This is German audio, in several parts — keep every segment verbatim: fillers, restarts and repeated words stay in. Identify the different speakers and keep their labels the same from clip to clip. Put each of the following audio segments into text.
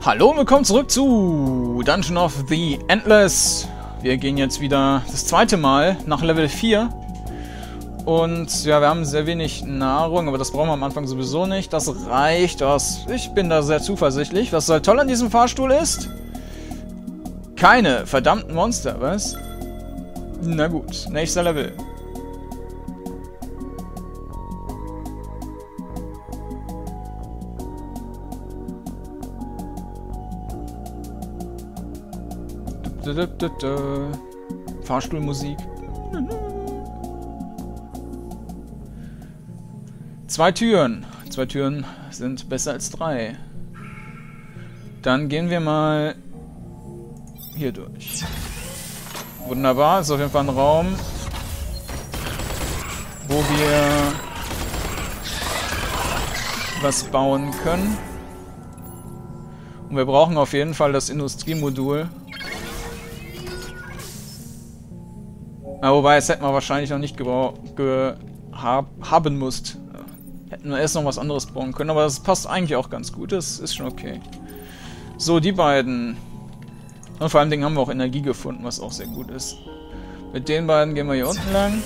Speaker 1: Hallo und willkommen zurück zu Dungeon of the Endless. Wir gehen jetzt wieder das zweite Mal nach Level vier. Und ja, wir haben sehr wenig Nahrung, aber das brauchen wir am Anfang sowieso nicht. Das reicht. Das, ich bin da sehr zuversichtlich. Was so toll an diesem Fahrstuhl ist? Keine verdammten Monster, was? Na gut, nächster Level. Fahrstuhlmusik. Zwei Türen. Zwei Türen sind besser als drei. Dann gehen wir mal hier durch. Wunderbar, ist auf jeden Fall ein Raum, wo wir was bauen können. Und wir brauchen auf jeden Fall das Industriemodul. Ja, wobei, es hätten wir wahrscheinlich noch nicht ge haben müsst. Hätten wir erst noch was anderes bauen können, aber das passt eigentlich auch ganz gut. Das ist schon okay. So, die beiden. Und vor allem haben wir auch Energie gefunden, was auch sehr gut ist. Mit den beiden gehen wir hier unten lang.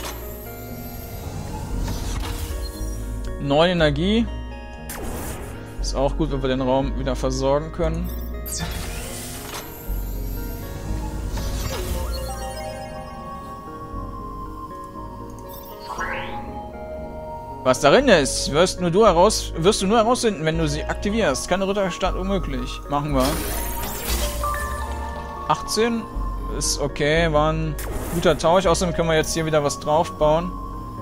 Speaker 1: Neun Energie. Ist auch gut, wenn wir den Raum wieder versorgen können. Was darin ist, wirst nur du heraus, wirst du nur herausfinden, wenn du sie aktivierst. Keine Ritterstadt unmöglich. Machen wir. achtzehn ist okay, war ein guter Tausch. Außerdem können wir jetzt hier wieder was draufbauen.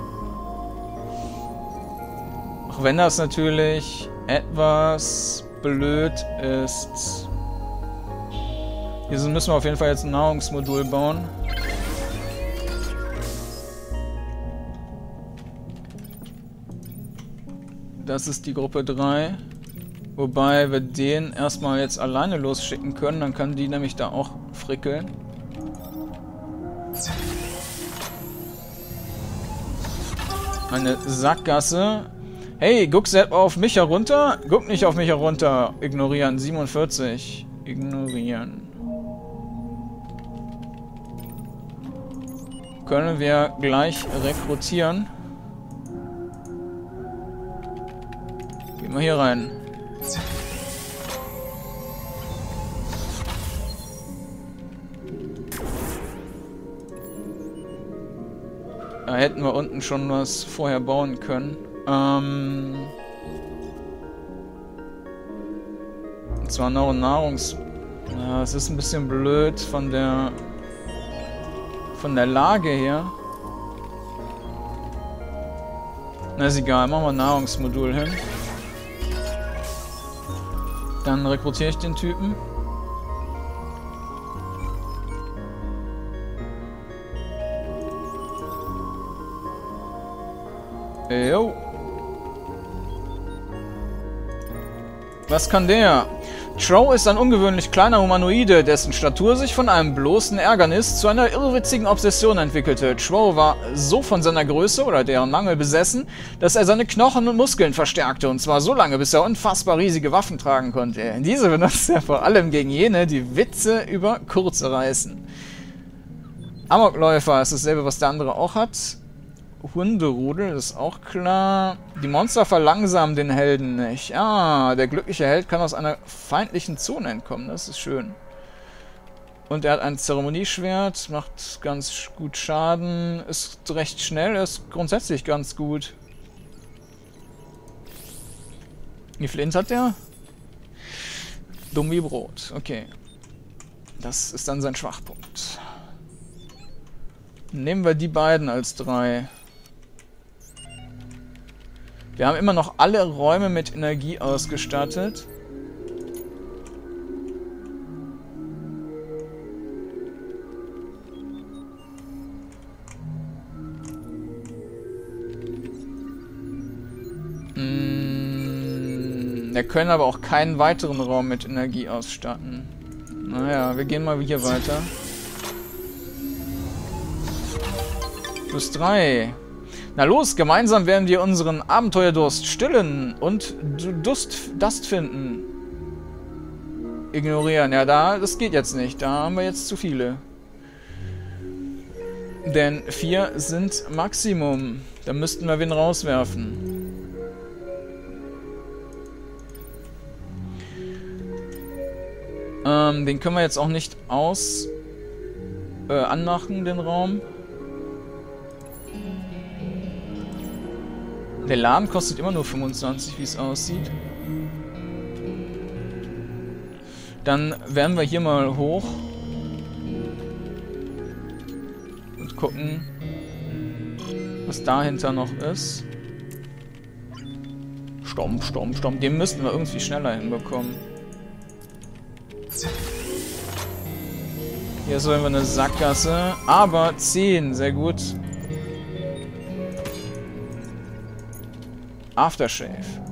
Speaker 1: Auch wenn das natürlich etwas blöd ist. Hier müssen wir auf jeden Fall jetzt ein Nahrungsmodul bauen. Das ist die Gruppe drei. Wobei wir den erstmal jetzt alleine losschicken können. Dann kann die nämlich da auch frickeln. Eine Sackgasse. Hey, guck selbst auf mich herunter. Guck nicht auf mich herunter. Ignorieren. siebenundvierzig. Ignorieren. Können wir gleich rekrutieren. Gehen wir hier rein. Da hätten wir unten schon was vorher bauen können. Ähm und zwar noch ein Nahrungs... Ja, es ist ein bisschen blöd von der... von der Lage her. Na, ist egal. Machen wir ein Nahrungsmodul hin. Dann rekrutiere ich den Typen. Jo. Was kann der? Trow ist ein ungewöhnlich kleiner Humanoide, dessen Statur sich von einem bloßen Ärgernis zu einer irrwitzigen Obsession entwickelte. Trow war so von seiner Größe oder deren Mangel besessen, dass er seine Knochen und Muskeln verstärkte, und zwar so lange, bis er unfassbar riesige Waffen tragen konnte. Diese benutzt er vor allem gegen jene, die Witze über Kurze reißen. Amokläufer ist dasselbe, was der andere auch hat. Hunderudel ist auch klar. Die Monster verlangsamen den Helden nicht. Ah, der glückliche Held kann aus einer feindlichen Zone entkommen. Das ist schön. Und er hat ein Zeremonieschwert, macht ganz gut Schaden, ist recht schnell, ist grundsätzlich ganz gut. Wie viel Int hat der? Dumm wie Brot. Okay. Das ist dann sein Schwachpunkt. Nehmen wir die beiden als drei. Wir haben immer noch alle Räume mit Energie ausgestattet. Mmh, wir können aber auch keinen weiteren Raum mit Energie ausstatten. Naja, wir gehen mal hier weiter. Plus drei. Na los, gemeinsam werden wir unseren Abenteuerdurst stillen und Dust, Dust finden. Ignorieren. Ja, da, das geht jetzt nicht. Da haben wir jetzt zu viele. Denn vier sind Maximum. Da müssten wir wen rauswerfen. Ähm, den können wir jetzt auch nicht aus... Äh, anmachen, den Raum. Der Laden kostet immer nur fünfundzwanzig, wie es aussieht. Dann werden wir hier mal hoch. Und gucken, was dahinter noch ist. Stomp, stomp, stomp. Den müssten wir irgendwie schneller hinbekommen. Hier ist einfach eine Sackgasse. Aber zehn, sehr gut. Aftershave.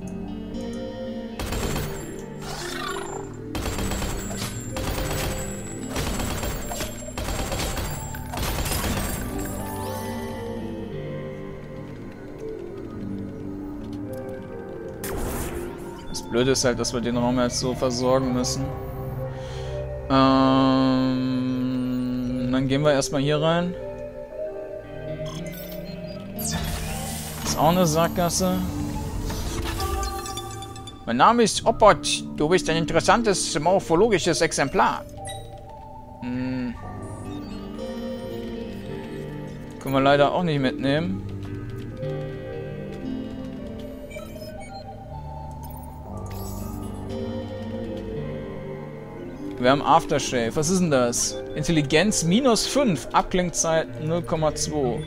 Speaker 1: Das Blöde ist halt, dass wir den Raum jetzt so versorgen müssen. Ähm, dann gehen wir erstmal hier rein. Ist auch eine Sackgasse. Mein Name ist Oppot. Du bist ein interessantes morphologisches Exemplar. Hm. Können wir leider auch nicht mitnehmen. Wir haben Aftershave. Was ist denn das? Intelligenz minus fünf. Abklingzeit null Komma zwei.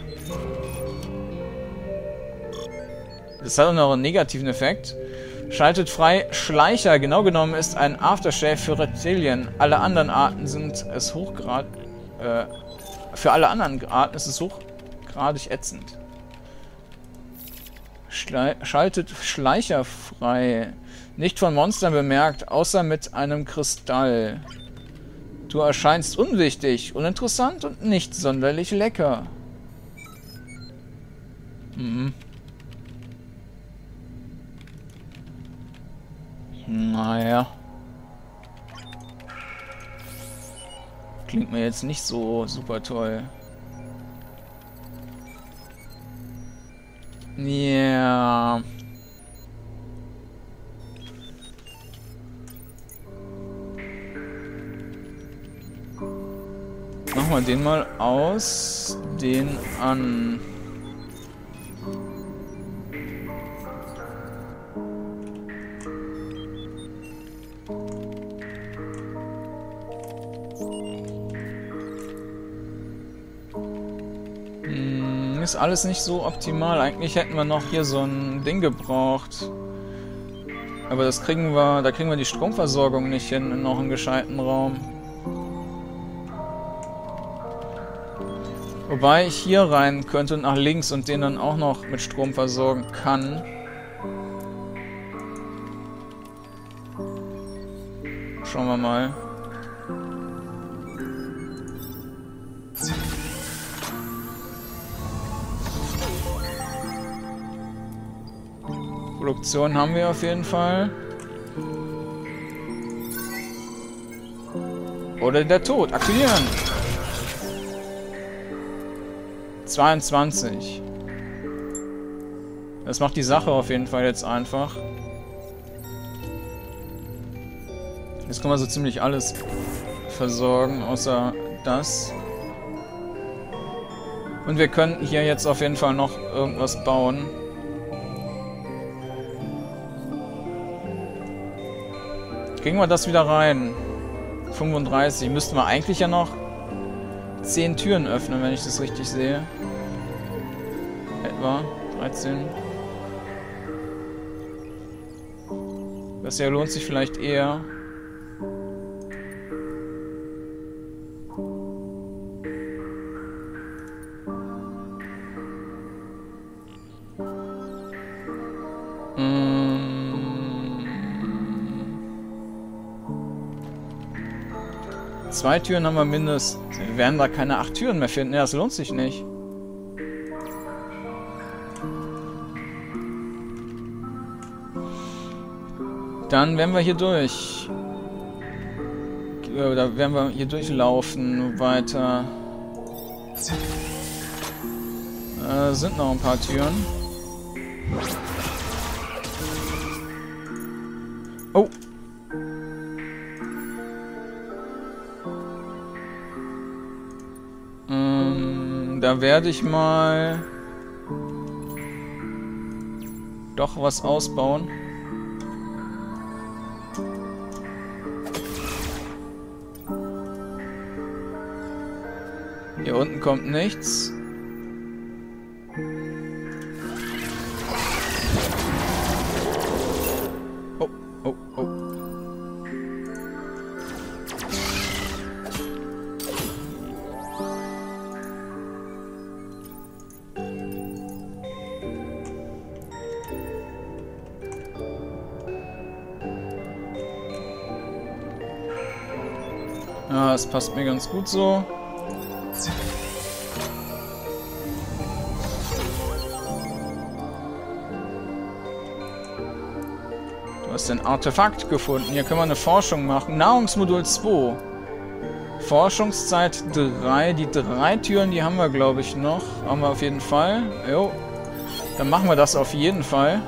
Speaker 1: Das hat auch noch einen negativen Effekt. Schaltet frei Schleicher. Genau genommen ist ein Aftershave für Reptilien. Alle anderen Arten sind es hochgrad... Äh, für alle anderen Arten ist es hochgradig ätzend. Schle schaltet Schleicher frei. Nicht von Monstern bemerkt, außer mit einem Kristall. Du erscheinst unwichtig, uninteressant und nicht sonderlich lecker. Mhm. Naja. Klingt mir jetzt nicht so super toll. Ja. Machen wir den mal aus, den an. Hm, ist alles nicht so optimal. Eigentlich hätten wir noch hier so ein Ding gebraucht. Aber das kriegen wir, da kriegen wir die Stromversorgung nicht hin in noch einen gescheiten Raum. Wobei ich hier rein könnte und nach links und den dann auch noch mit Strom versorgen kann. Schauen wir mal. Produktion haben wir auf jeden Fall. Oder der Tod. Aktivieren! zweiundzwanzig. Das macht die Sache auf jeden Fall jetzt einfach. Jetzt können wir so ziemlich alles versorgen, außer das. Und wir können hier jetzt auf jeden Fall noch irgendwas bauen. Kriegen wir das wieder rein? fünfunddreißig. Müssten wir eigentlich ja noch zehn Türen öffnen, wenn ich das richtig sehe. Etwa dreizehn. Das hier lohnt sich vielleicht eher. Zwei Türen haben wir mindestens. Wir werden da keine acht Türen mehr finden. Ja, das lohnt sich nicht. Dann werden wir hier durch. Ja, da werden wir hier durchlaufen. Weiter. Äh, sind noch ein paar Türen. Oh. Ähm, da werde ich mal doch was ausbauen. Hier unten kommt nichts. Oh, oh, oh. Ja, es passt mir ganz gut so. Du hast ein Artefakt gefunden. Hier können wir eine Forschung machen. Nahrungsmodul zwei. Forschungszeit drei. Die drei Türen, die haben wir, glaube ich, noch. Haben wir auf jeden Fall. Jo. Dann machen wir das auf jeden Fall.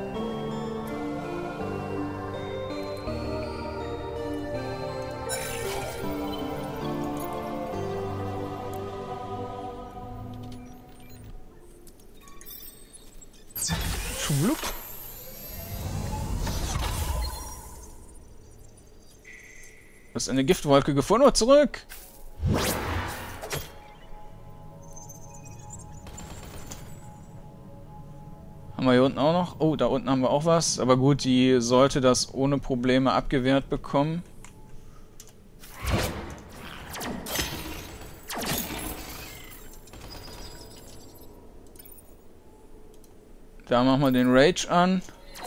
Speaker 1: Schwupp. Du hast eine Giftwolke gefunden. Oh, zurück! Haben wir hier unten auch noch? Oh, da unten haben wir auch was. Aber gut, die sollte das ohne Probleme abgewehrt bekommen. Da machen wir den Rage an.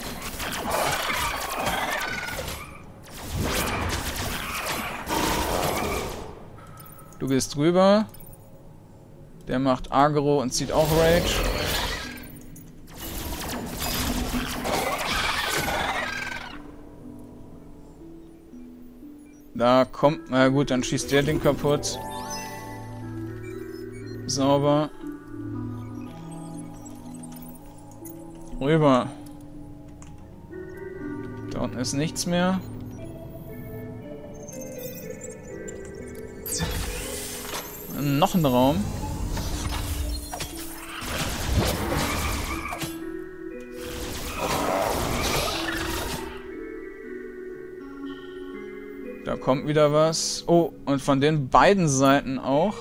Speaker 1: Du gehst drüber. Der macht Agro und zieht auch Rage. Da kommt... Na gut, dann schießt der den kaputt. Sauber. Rüber. Da unten ist nichts mehr. Noch ein Raum. Da kommt wieder was. Oh, und von den beiden Seiten auch.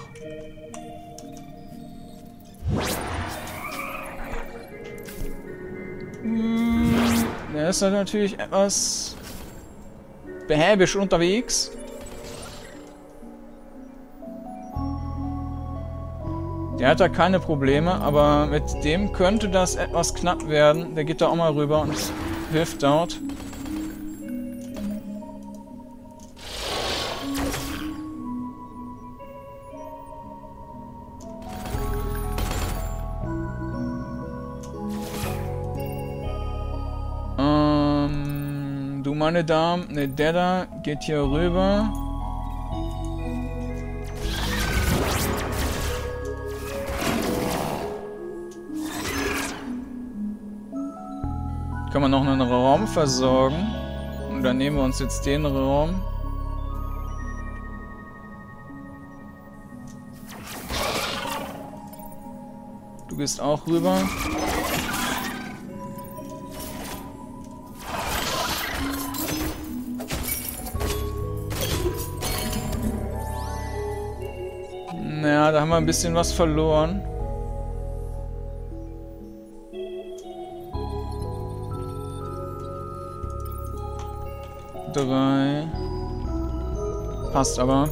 Speaker 1: Der ist halt natürlich etwas behäbig unterwegs. Der hat da keine Probleme, aber mit dem könnte das etwas knapp werden. Der geht da auch mal rüber und hilft dort. Ähm, du meine Damen, ne, der da geht hier rüber. Können wir noch einen Raum versorgen. Und dann nehmen wir uns jetzt den Raum. Du gehst auch rüber. Naja, da haben wir ein bisschen was verloren. Drei. Passt aber.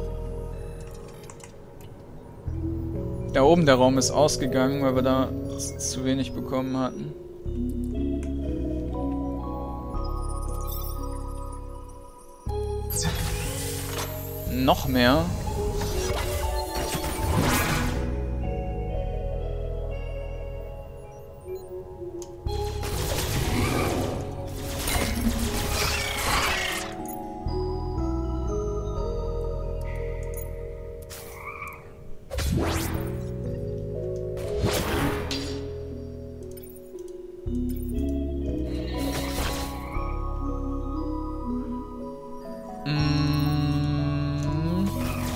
Speaker 1: Da oben der Raum ist ausgegangen, weil wir da zu wenig bekommen hatten. Noch mehr. Mm.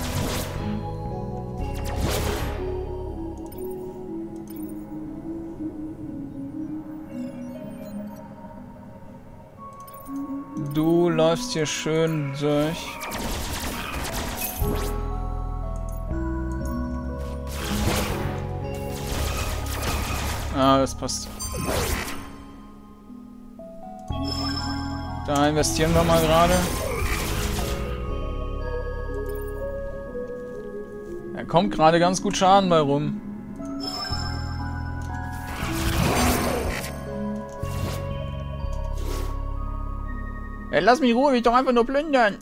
Speaker 1: Du läufst hier schön durch. Ah, das passt. Da investieren wir mal gerade. Da kommt gerade ganz gut Schaden bei rum. Ey, lass mich in Ruhe, ich will doch einfach nur plündern.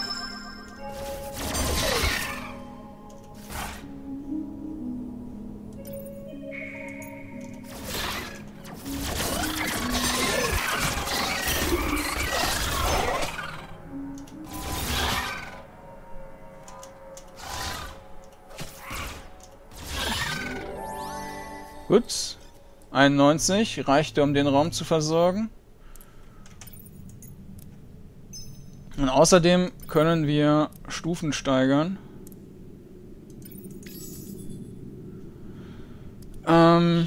Speaker 1: Gut. einundneunzig reichte, um den Raum zu versorgen. Und außerdem können wir Stufen steigern. Ähm,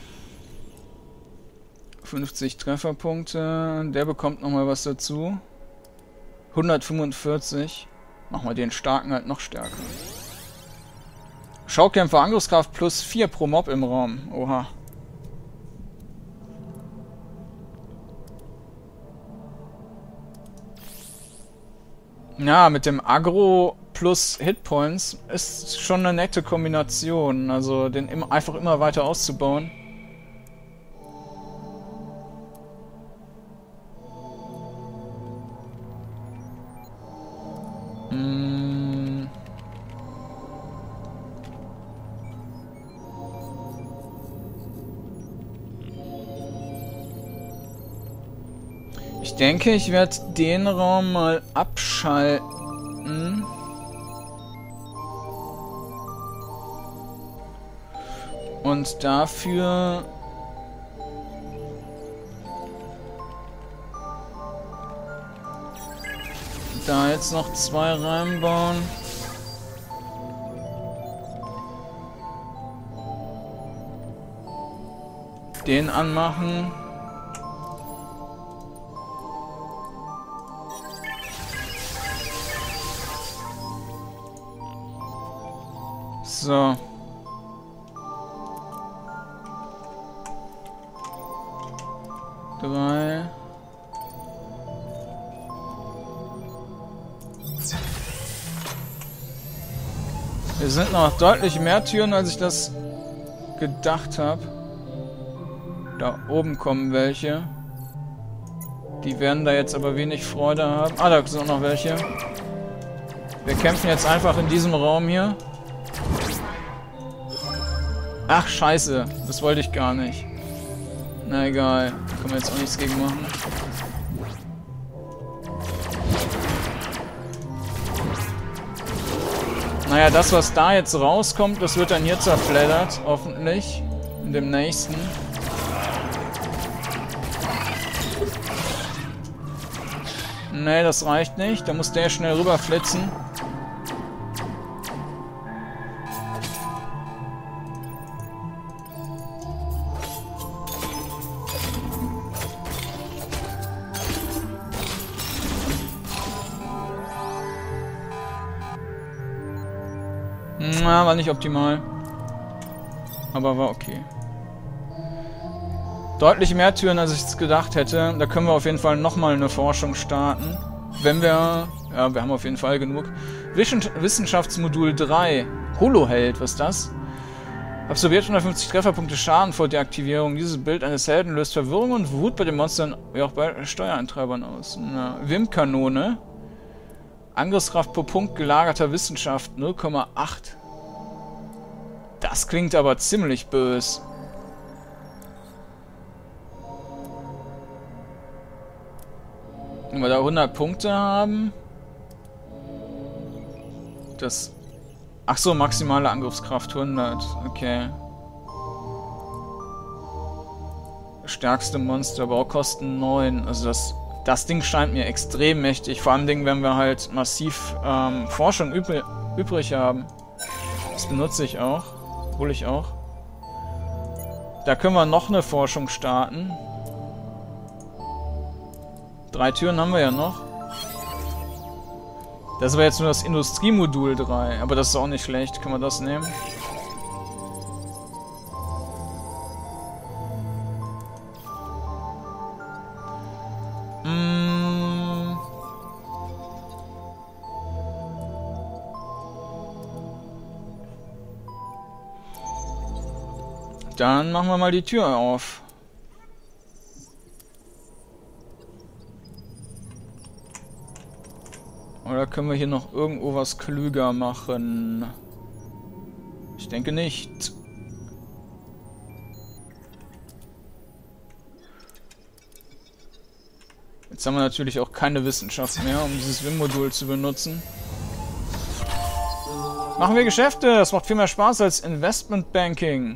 Speaker 1: fünfzig Trefferpunkte. Der bekommt nochmal was dazu. hundertfünfundvierzig. Machen wir den starken halt noch stärker. Schaukämpfer, Angriffskraft plus vier pro Mob im Raum. Oha. Ja, mit dem Aggro plus Hitpoints ist schon eine nette Kombination. Also den im, einfach immer weiter auszubauen. Hm. Ich denke, ich werde den Raum mal abschalten. Und dafür da jetzt noch zwei reinbauen. Den anmachen. So. Drei. Wir sind noch deutlich mehr Türen, als ich das gedacht habe. Da oben kommen welche. Die werden da jetzt aber wenig Freude haben. Ah, da sind auch noch welche. Wir kämpfen jetzt einfach in diesem Raum hier. Ach, scheiße. Das wollte ich gar nicht. Na egal. Da können wir jetzt auch nichts gegen machen. Naja, das, was da jetzt rauskommt, das wird dann hier zerfleddert. Hoffentlich. In dem nächsten. Nee, das reicht nicht. Da muss der schnell rüberflitzen. Na, war nicht optimal. Aber war okay. Deutlich mehr Türen, als ich es gedacht hätte. Da können wir auf jeden Fall nochmal eine Forschung starten. Wenn wir... Ja, wir haben auf jeden Fall genug. Wissenschaftsmodul drei. Holoheld, was ist das? Absorbiert hundertfünfzig Trefferpunkte Schaden vor Deaktivierung. Dieses Bild eines Helden löst Verwirrung und Wut bei den Monstern, wie auch bei Steuereintreibern aus. Wim-Kanone. Angriffskraft pro Punkt gelagerter Wissenschaft null Komma acht. Das klingt aber ziemlich böse. Wenn wir da hundert Punkte haben. Das... Ach so, maximale Angriffskraft hundert. Okay. Stärkste Monster, Baukosten neun. Also das Das Ding scheint mir extrem mächtig. Vor allem, wenn wir halt massiv ähm, Forschung übr übrig haben. Das benutze ich auch. Hole ich auch. Da können wir noch eine Forschung starten. Drei Türen haben wir ja noch. Das war jetzt nur das Industriemodul drei. Aber das ist auch nicht schlecht. Können wir das nehmen? Mm. Dann machen wir mal die Tür auf. Oder können wir hier noch irgendwo was klüger machen? Ich denke nicht. Jetzt haben wir natürlich auch keine Wissenschaft mehr, um dieses W I M-Modul zu benutzen. Machen wir Geschäfte! Das macht viel mehr Spaß als Investment Banking.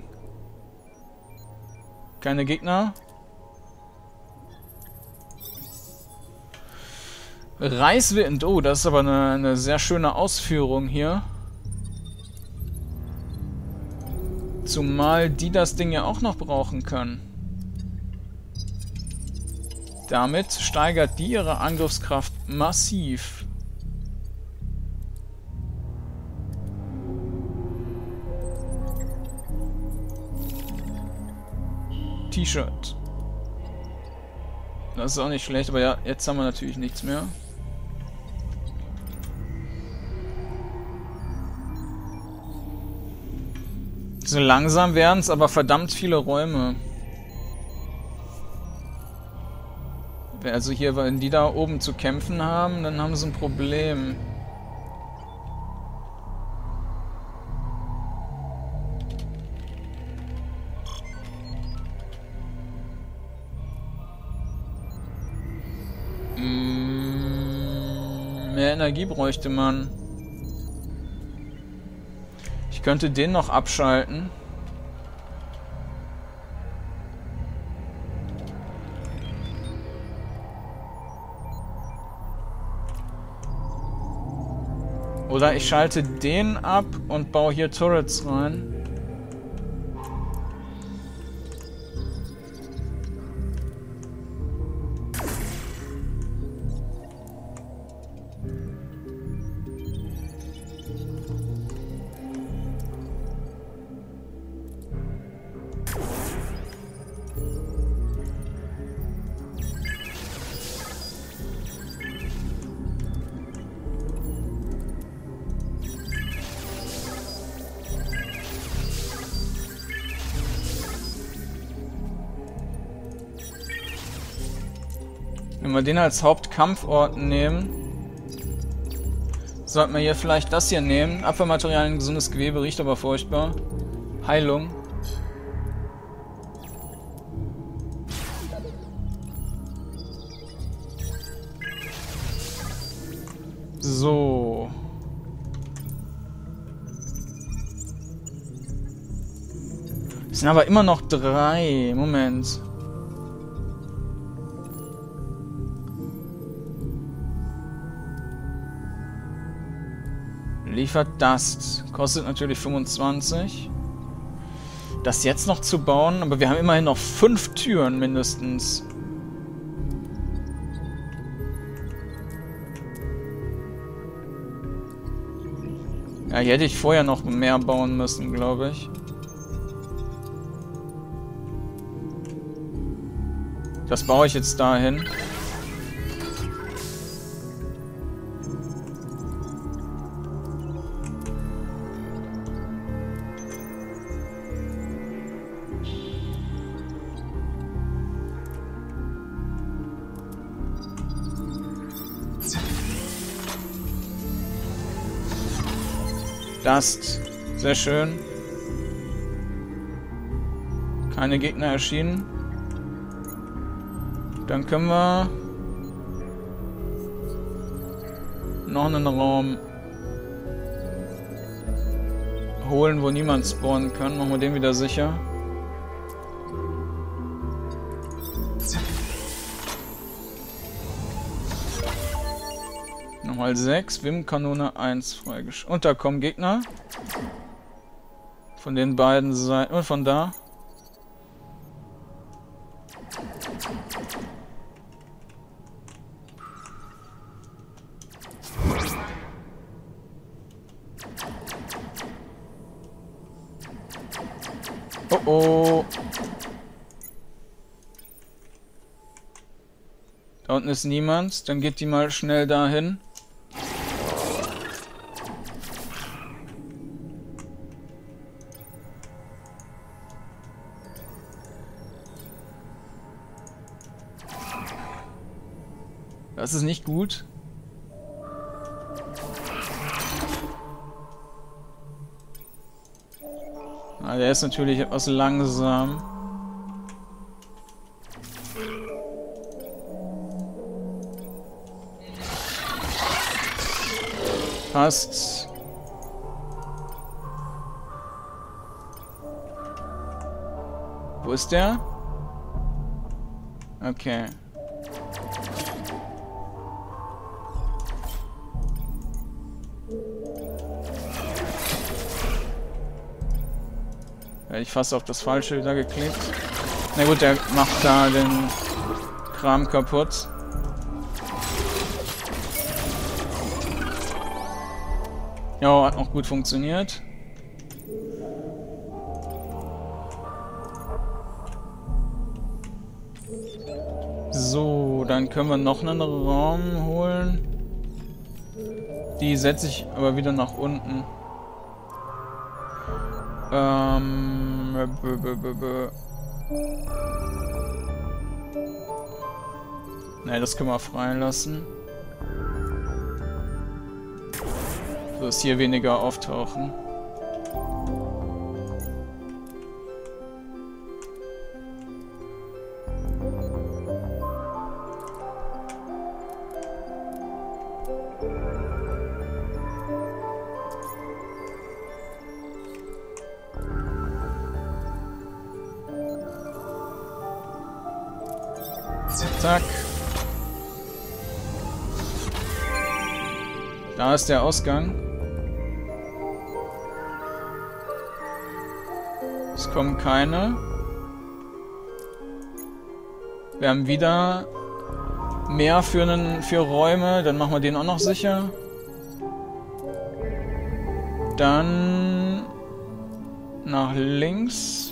Speaker 1: Keine Gegner. Reiswind. Oh, das ist aber eine, eine sehr schöne Ausführung hier. Zumal die das Ding ja auch noch brauchen können. Damit steigert die ihre Angriffskraft massiv. T-Shirt. Das ist auch nicht schlecht, aber ja, jetzt haben wir natürlich nichts mehr. So langsam werden es aber verdammt viele Räume. Also hier, wenn die da oben zu kämpfen haben, dann haben sie ein Problem. Mm, mehr Energie bräuchte man. Ich könnte den noch abschalten. Oder ich schalte den ab und baue hier Turrets rein. Wenn wir den als Hauptkampfort nehmen, sollten wir hier vielleicht das hier nehmen. Abwehrmaterialien, gesundes Gewebe, riecht aber furchtbar. Heilung. So. Es sind aber immer noch drei. Moment. Liefert das. Kostet natürlich fünfundzwanzig. Das jetzt noch zu bauen, aber wir haben immerhin noch fünf Türen mindestens. Ja, hier hätte ich vorher noch mehr bauen müssen, glaube ich. Das baue ich jetzt dahin. Dust. Sehr schön. Keine Gegner erschienen. Dann können wir noch einen Raum holen, wo niemand spawnen kann. Machen wir den wieder sicher. Nochmal sechs. Wim-Kanone eins freigeschaltet. Und da kommen Gegner. Von den beiden Seiten. Und von da. Oh oh. Da unten ist niemand. Dann geht die mal schnell dahin. Das ist nicht gut. Ah, der ist natürlich etwas langsam. Passt. Wo ist der? Okay. Hätte ich fast auf das Falsche wieder geklickt. Na gut, der macht da den Kram kaputt. Ja, hat noch gut funktioniert. So, dann können wir noch einen Raum holen. Die setze ich aber wieder nach unten. Ähm. B -b -b -b. Ne, das können wir freilassen. So, dass hier weniger auftauchen. Zack. Da ist der Ausgang. Es kommen keine. Wir haben wieder mehr für, einen, für Räume. Dann machen wir den auch noch sicher. Dann nach links.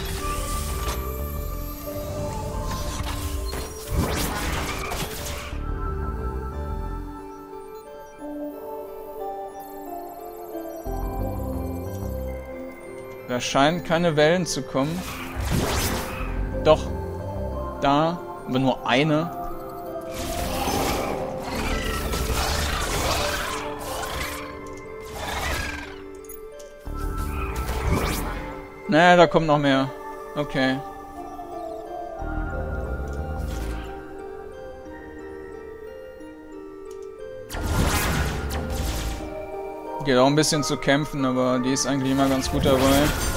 Speaker 1: Da scheinen keine Wellen zu kommen. Doch. Da. Aber nur eine. Naja, da kommt noch mehr. Okay. Geht auch ein bisschen zu kämpfen, aber die ist eigentlich immer ganz gut dabei.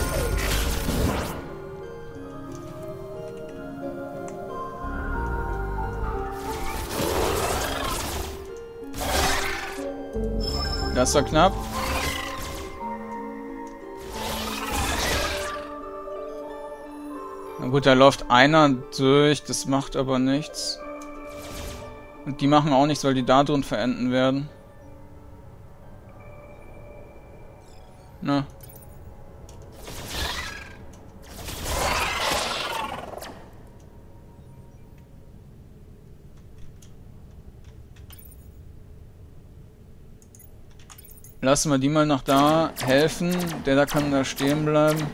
Speaker 1: Das war knapp. Na gut, da läuft einer durch, das macht aber nichts. Und die machen auch nichts, weil die da drin verenden werden. Na. Lassen wir die mal noch da helfen. Der da kann da stehen bleiben.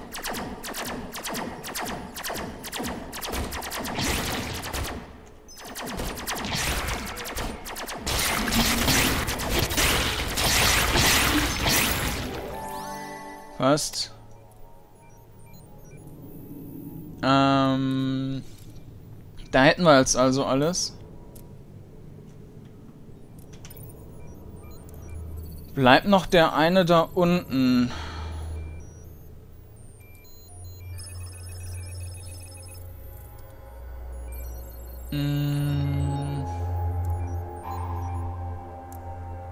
Speaker 1: Passt. Ähm, da hätten wir jetzt also alles. Bleibt noch der eine da unten. Hm.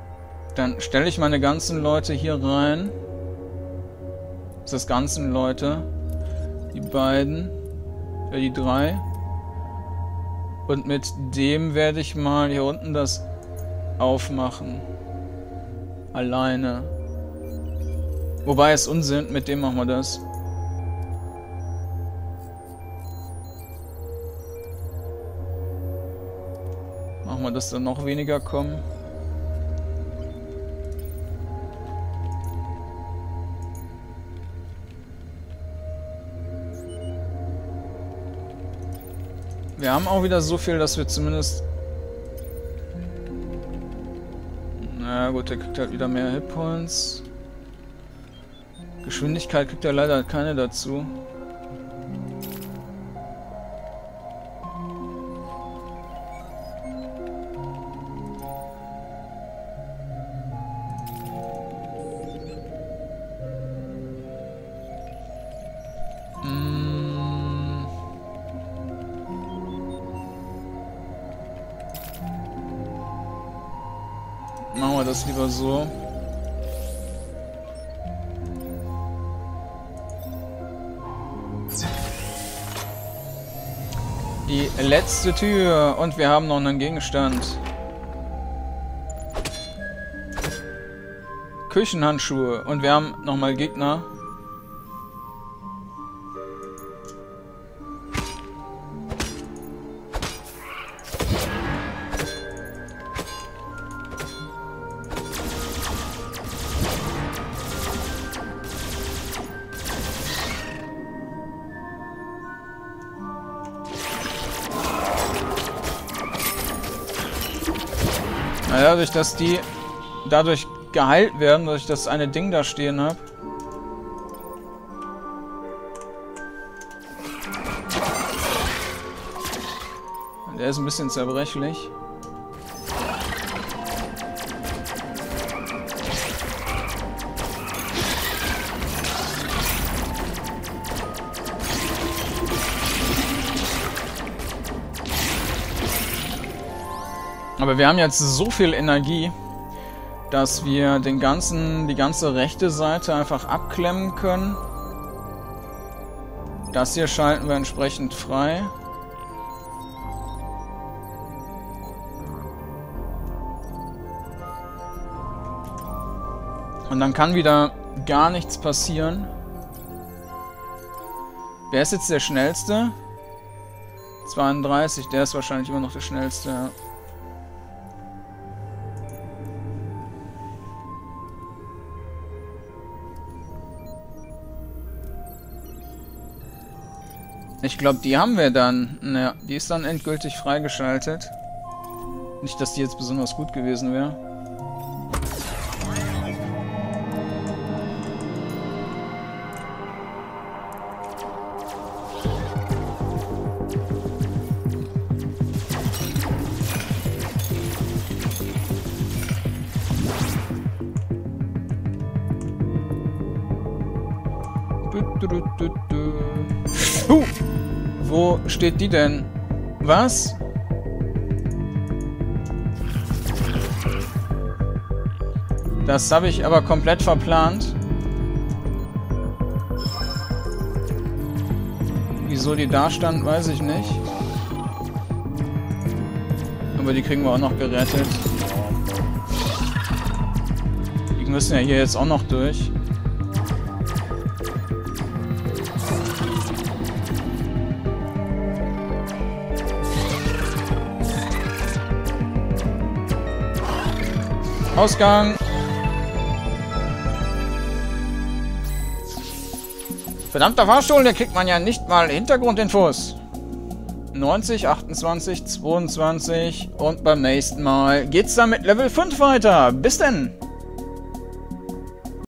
Speaker 1: Dann stelle ich meine ganzen Leute hier rein. Das ist ganzen Leute. Die beiden. Ja, die drei. Und mit dem werde ich mal hier unten das aufmachen. Alleine. Wobei es Unsinn, mit dem machen wir das. Machen wir, dass dann noch weniger kommen. Wir haben auch wieder so viel, dass wir zumindest... Na gut, der kriegt halt wieder mehr Hitpoints. Geschwindigkeit kriegt er leider keine dazu. Machen wir das lieber so. Die letzte Tür und wir haben noch einen Gegenstand. Küchenhandschuhe und wir haben nochmal Gegner. Dadurch, dass die dadurch geheilt werden, dass ich das eine Ding da stehen habe. Der ist ein bisschen zerbrechlich. Aber wir haben jetzt so viel Energie, dass wir den ganzen, die ganze rechte Seite einfach abklemmen können. Das hier schalten wir entsprechend frei. Und dann kann wieder gar nichts passieren. Wer ist jetzt der Schnellste? zweiunddreißig, der ist wahrscheinlich immer noch der Schnellste, ja. Ich glaube, die haben wir dann. Naja, die ist dann endgültig freigeschaltet. Nicht, dass die jetzt besonders gut gewesen wäre. Du, du, du, du. Huh. Wo steht die denn? Was? Das habe ich aber komplett verplant. Wieso die da stand, weiß ich nicht. Aber die kriegen wir auch noch gerettet. Die müssen ja hier jetzt auch noch durch. Ausgang. Verdammter Fahrstuhl, der kriegt man ja nicht mal Hintergrundinfos. neunzig, achtundzwanzig, zweiundzwanzig und beim nächsten Mal geht's dann mit Level fünf weiter. Bis denn!